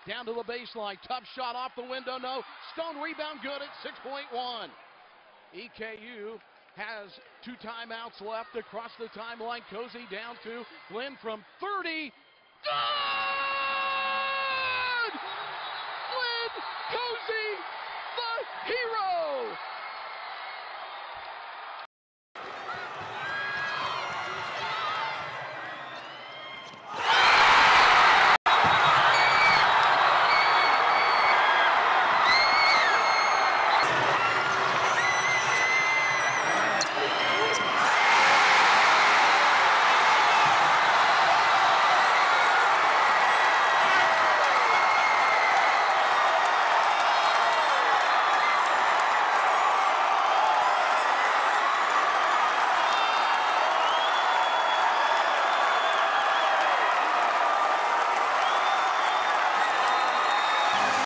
Down to the baseline. Tough shot off the window. No. Stone rebound good at 6.1. EKU has 2 timeouts left across the timeline. Cosey down to Glenn from 30. Good!